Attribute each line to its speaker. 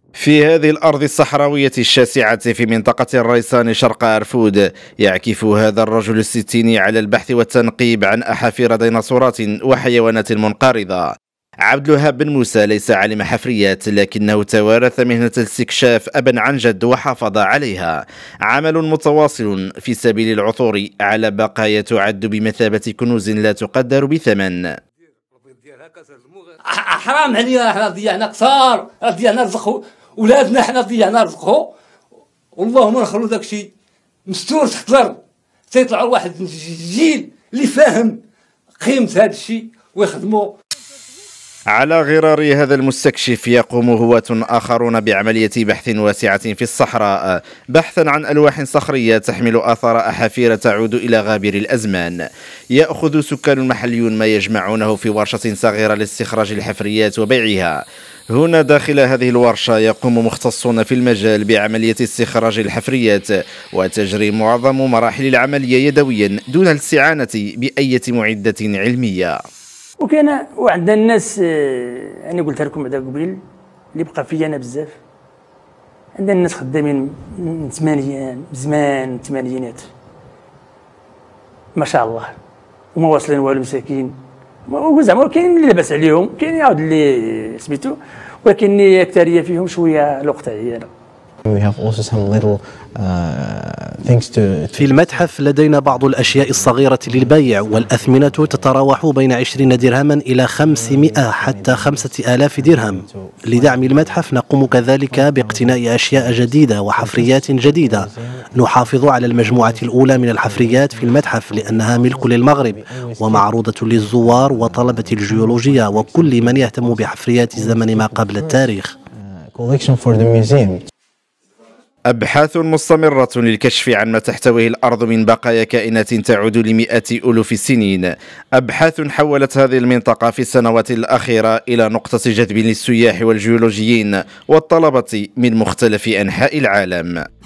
Speaker 1: في هذه الأرض الصحراوية الشاسعة في منطقة الريسان شرق أرفود، يعكف هذا الرجل الستيني على البحث والتنقيب عن أحافير ديناصورات وحيوانات منقرضة. عبد الوهاب بن موسى ليس عالم حفريات، لكنه توارث مهنة الاستكشاف أبا عن جد وحافظ عليها. عمل متواصل في سبيل العثور على بقايا تعد بمثابة كنوز لا تقدر بثمن.
Speaker 2: حرام علينا، احنا ضيعنا كثار، ضيعنا رزقه ولادنا، احنا ضيعنا رزقه، واللهم نخلو داك الشيء مستور تحت الارض، تيطلعوا واحد الجيل اللي فاهم قيمة هذا الشيء ويخدموا.
Speaker 1: على غرار هذا المستكشف يقوم هواة آخرون بعملية بحث واسعة في الصحراء، بحثا عن ألواح صخرية تحمل آثار أحافير تعود إلى غابر الأزمان. يأخذ سكان المحليون ما يجمعونه في ورشة صغيرة لاستخراج الحفريات وبيعها. هنا داخل هذه الورشة يقوم مختصون في المجال بعملية استخراج الحفريات، وتجري معظم مراحل العملية يدويا دون الاستعانة بأية معدة علمية.
Speaker 3: وكان وعندنا الناس، انا قلتها لكم بعدا قبيل اللي بقى فيا انا بزاف، عندنا الناس خدامين من زمان الثمانينات ما شاء الله، وما واصلين والو مساكين، وزعما كاين اللي لاباس عليهم، كاين يعاود اللي سميتو، ولكن اكثريه فيهم شويه الوقت.
Speaker 4: في المتحف لدينا بعض الأشياء الصغيرة للبيع، والأثمنة تتراوح بين 20 درهما إلى 500 حتى 5000 درهم. لدعم المتحف نقوم كذلك باقتناء أشياء جديدة وحفريات جديدة. نحافظ على المجموعة الأولى من الحفريات في المتحف لأنها ملك للمغرب ومعروضة للزوار وطلبة الجيولوجيا وكل من يهتم بحفريات زمن ما قبل التاريخ.
Speaker 1: أبحاث مستمرة للكشف عن ما تحتويه الأرض من بقايا كائنات تعود لمئات ألوف السنين. أبحاث حولت هذه المنطقة في السنوات الأخيرة إلى نقطة جذب للسياح والجيولوجيين والطلبة من مختلف أنحاء العالم.